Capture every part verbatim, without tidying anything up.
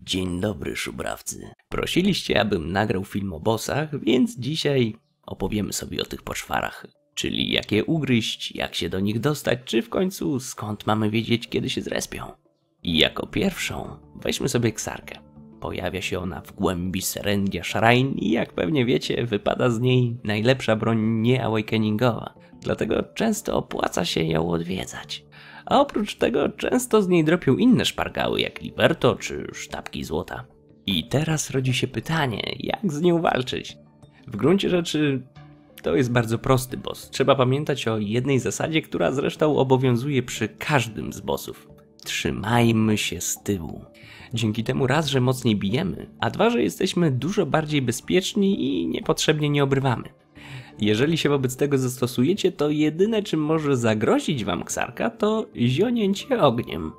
Dzień dobry, szubrawcy. Prosiliście, abym nagrał film o bossach, więc dzisiaj opowiemy sobie o tych poczwarach. Czyli jak je ugryźć, jak się do nich dostać, czy w końcu skąd mamy wiedzieć, kiedy się zrespią. I jako pierwszą weźmy sobie Xarkę. Pojawia się ona w głębi Serendia Shrine i jak pewnie wiecie, wypada z niej najlepsza broń nieawakeningowa. Dlatego często opłaca się ją odwiedzać. A oprócz tego często z niej dropią inne szpargały jak Liberto czy sztabki złota. I teraz rodzi się pytanie, jak z nią walczyć? W gruncie rzeczy to jest bardzo prosty boss. Trzeba pamiętać o jednej zasadzie, która zresztą obowiązuje przy każdym z bossów. Trzymajmy się z tyłu. Dzięki temu raz, że mocniej bijemy, a dwa, że jesteśmy dużo bardziej bezpieczni i niepotrzebnie nie obrywamy. Jeżeli się wobec tego zastosujecie, to jedyne, czym może zagrozić wam Xarka, to zionięcie ogniem.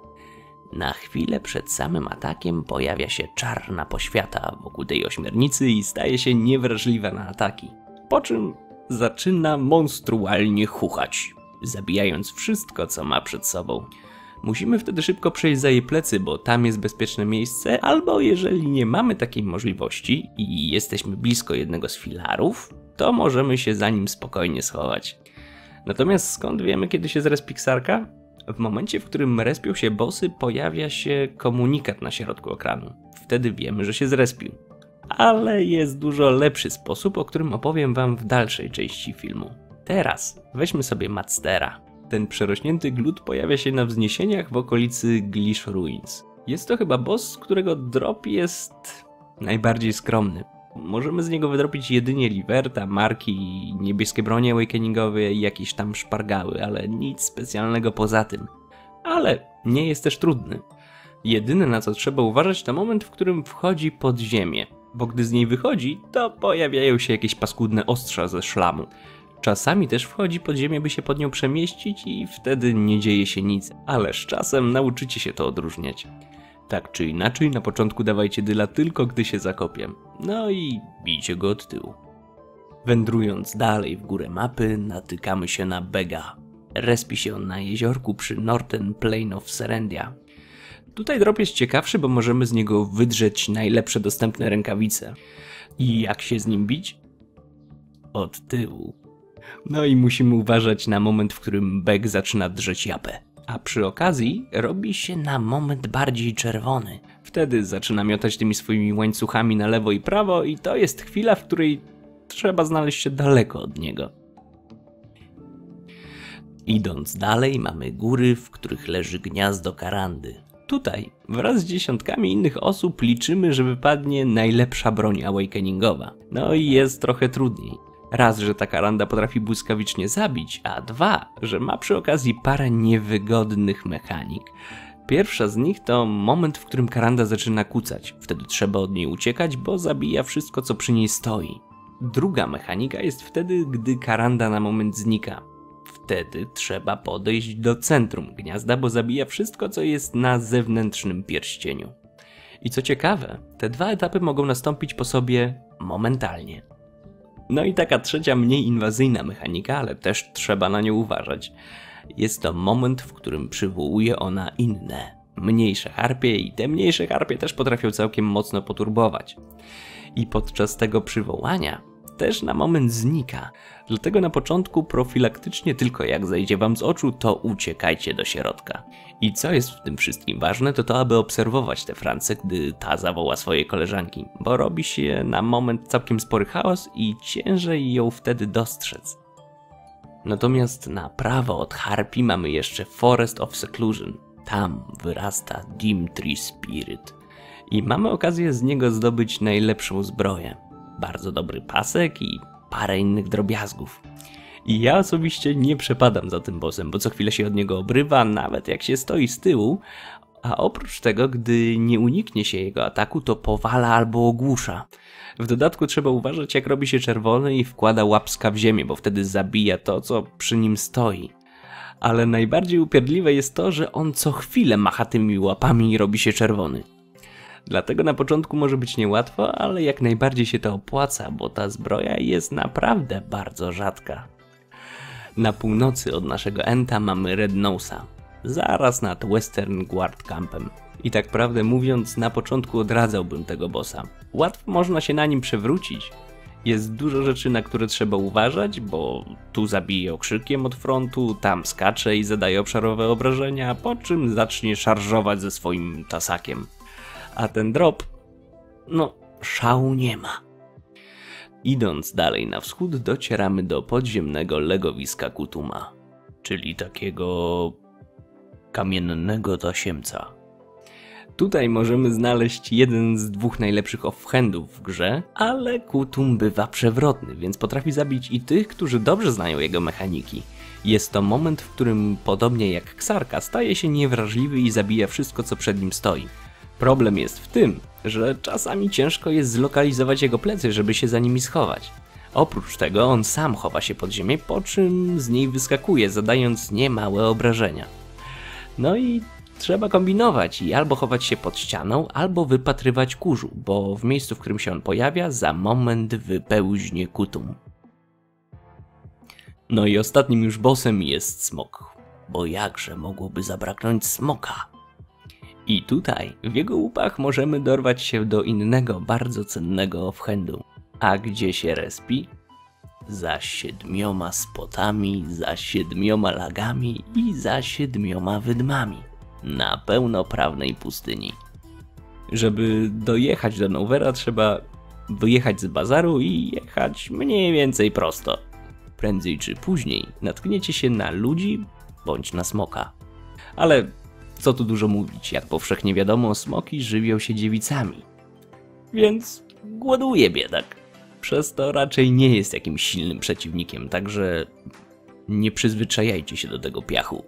Na chwilę przed samym atakiem pojawia się czarna poświata wokół tej ośmiornicy i staje się niewrażliwa na ataki. Po czym zaczyna monstrualnie chuchać, zabijając wszystko, co ma przed sobą. Musimy wtedy szybko przejść za jej plecy, bo tam jest bezpieczne miejsce, albo jeżeli nie mamy takiej możliwości i jesteśmy blisko jednego z filarów, to możemy się za nim spokojnie schować. Natomiast skąd wiemy, kiedy się zrespi Xarka? W momencie, w którym respią się bossy, pojawia się komunikat na środku ekranu. Wtedy wiemy, że się zrespił. Ale jest dużo lepszy sposób, o którym opowiem wam w dalszej części filmu. Teraz weźmy sobie Madstera. Ten przerośnięty glut pojawia się na wzniesieniach w okolicy Glish Ruins. Jest to chyba boss, którego drop jest najbardziej skromny. Możemy z niego wydropić jedynie Liberta, marki, niebieskie bronie awakeningowe i jakieś tam szpargały, ale nic specjalnego poza tym. Ale nie jest też trudny. Jedyne, na co trzeba uważać, to moment, w którym wchodzi pod ziemię, bo gdy z niej wychodzi, to pojawiają się jakieś paskudne ostrza ze szlamu. Czasami też wchodzi pod ziemię, by się pod nią przemieścić i wtedy nie dzieje się nic, ale z czasem nauczycie się to odróżniać. Tak czy inaczej, na początku dawajcie dyla tylko gdy się zakopie, no i bijcie go od tyłu. Wędrując dalej w górę mapy, natykamy się na Bega. Respi się on na jeziorku przy Northern Plain of Serendia. Tutaj drop jest ciekawszy, bo możemy z niego wydrzeć najlepsze dostępne rękawice. I jak się z nim bić? Od tyłu. No i musimy uważać na moment, w którym Beg zaczyna drzeć japę. A przy okazji robi się na moment bardziej czerwony. Wtedy zaczyna miotać tymi swoimi łańcuchami na lewo i prawo i to jest chwila, w której trzeba znaleźć się daleko od niego. Idąc dalej mamy góry, w których leży gniazdo Karandy. Tutaj wraz z dziesiątkami innych osób liczymy, że wypadnie najlepsza broń awakeningowa. No i jest trochę trudniej. Raz, że ta Karanda potrafi błyskawicznie zabić, a dwa, że ma przy okazji parę niewygodnych mechanik. Pierwsza z nich to moment, w którym Karanda zaczyna kucać. Wtedy trzeba od niej uciekać, bo zabija wszystko, co przy niej stoi. Druga mechanika jest wtedy, gdy Karanda na moment znika. Wtedy trzeba podejść do centrum gniazda, bo zabija wszystko, co jest na zewnętrznym pierścieniu. I co ciekawe, te dwa etapy mogą nastąpić po sobie momentalnie. No i taka trzecia, mniej inwazyjna mechanika, ale też trzeba na nią uważać. Jest to moment, w którym przywołuje ona inne, mniejsze harpie i te mniejsze harpie też potrafią całkiem mocno poturbować. I podczas tego przywołania też na moment znika. Dlatego na początku profilaktycznie tylko jak zejdzie wam z oczu, to uciekajcie do środka. I co jest w tym wszystkim ważne, to to, aby obserwować tę Francę, gdy ta zawoła swoje koleżanki, bo robi się na moment całkiem spory chaos i ciężej ją wtedy dostrzec. Natomiast na prawo od harpii mamy jeszcze Forest of Seclusion. Tam wyrasta Dim Tree Spirit. I mamy okazję z niego zdobyć najlepszą zbroję. Bardzo dobry pasek i parę innych drobiazgów. I ja osobiście nie przepadam za tym bossem, bo co chwilę się od niego obrywa, nawet jak się stoi z tyłu, a oprócz tego, gdy nie uniknie się jego ataku, to powala albo ogłusza. W dodatku trzeba uważać, jak robi się czerwony i wkłada łapska w ziemię, bo wtedy zabija to, co przy nim stoi. Ale najbardziej upierdliwe jest to, że on co chwilę macha tymi łapami i robi się czerwony. Dlatego na początku może być niełatwo, ale jak najbardziej się to opłaca, bo ta zbroja jest naprawdę bardzo rzadka. Na północy od naszego Enta mamy Red Nose'a, zaraz nad Western Guard Campem. I tak prawdę mówiąc, na początku odradzałbym tego bossa. Łatwo można się na nim przewrócić. Jest dużo rzeczy, na które trzeba uważać, bo tu zabije okrzykiem od frontu, tam skacze i zadaje obszarowe obrażenia, po czym zacznie szarżować ze swoim tasakiem. A ten drop, no, szału nie ma. Idąc dalej na wschód, docieramy do podziemnego legowiska Kutuma, czyli takiego kamiennego tasiemca. Tutaj możemy znaleźć jeden z dwóch najlepszych offhandów w grze, ale Kutum bywa przewrotny, więc potrafi zabić i tych, którzy dobrze znają jego mechaniki. Jest to moment, w którym, podobnie jak Ksarka, staje się niewrażliwy i zabija wszystko, co przed nim stoi. Problem jest w tym, że czasami ciężko jest zlokalizować jego plecy, żeby się za nimi schować. Oprócz tego on sam chowa się pod ziemię, po czym z niej wyskakuje, zadając niemałe obrażenia. No i trzeba kombinować i albo chować się pod ścianą, albo wypatrywać kurzu, bo w miejscu, w którym się on pojawia, za moment wypełźnie Kutum. No i ostatnim już bossem jest smok, bo jakże mogłoby zabraknąć smoka? I tutaj, w jego łupach możemy dorwać się do innego, bardzo cennego offhandu. A gdzie się respi? Za siedmioma spotami, za siedmioma lagami i za siedmioma wydmami. Na pełnoprawnej pustyni. Żeby dojechać do Nowera, trzeba wyjechać z bazaru i jechać mniej więcej prosto. Prędzej czy później natkniecie się na ludzi bądź na smoka. Ale co tu dużo mówić, jak powszechnie wiadomo, smoki żywią się dziewicami. Więc głoduje biedak. Przez to raczej nie jest jakimś silnym przeciwnikiem, także nie przyzwyczajajcie się do tego piachu.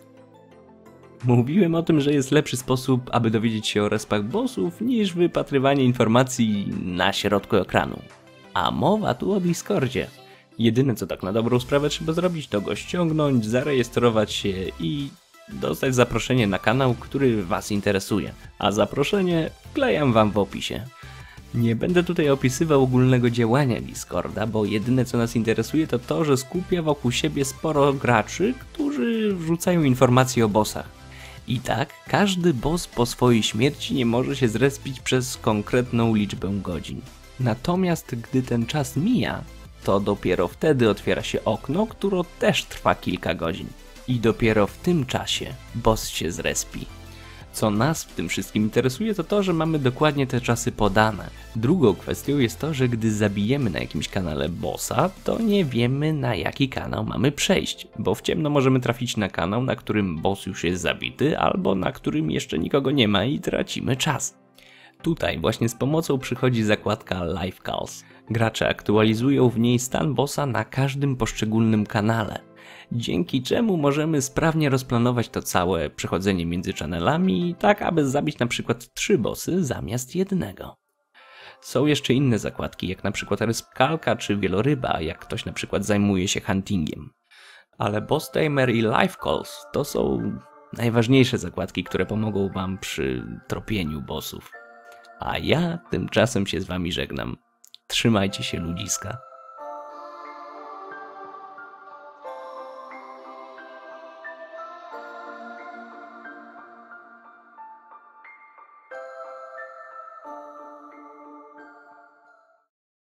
Mówiłem o tym, że jest lepszy sposób, aby dowiedzieć się o respach bossów, niż wypatrywanie informacji na środku ekranu. A mowa tu o Discordzie. Jedyne co tak na dobrą sprawę trzeba zrobić, to go ściągnąć, zarejestrować się i dostać zaproszenie na kanał, który was interesuje. A zaproszenie wklejam wam w opisie. Nie będę tutaj opisywał ogólnego działania Discorda, bo jedyne co nas interesuje to to, że skupia wokół siebie sporo graczy, którzy wrzucają informacje o bossach. I tak, każdy boss po swojej śmierci nie może się zrespić przez konkretną liczbę godzin. Natomiast gdy ten czas mija, to dopiero wtedy otwiera się okno, które też trwa kilka godzin. I dopiero w tym czasie boss się zrespi. Co nas w tym wszystkim interesuje, to to, że mamy dokładnie te czasy podane. Drugą kwestią jest to, że gdy zabijemy na jakimś kanale bossa, to nie wiemy na jaki kanał mamy przejść, bo w ciemno możemy trafić na kanał, na którym boss już jest zabity, albo na którym jeszcze nikogo nie ma i tracimy czas. Tutaj właśnie z pomocą przychodzi zakładka Live Calls. Gracze aktualizują w niej stan bossa na każdym poszczególnym kanale, dzięki czemu możemy sprawnie rozplanować to całe przechodzenie między channelami, tak aby zabić na przykład trzy bossy zamiast jednego. Są jeszcze inne zakładki, jak na przykład Respkalka czy Wieloryba, jak ktoś na przykład zajmuje się huntingiem. Ale Boss Tamer i Live Calls to są najważniejsze zakładki, które pomogą wam przy tropieniu bossów. A ja tymczasem się z wami żegnam. Trzymajcie się, ludziska.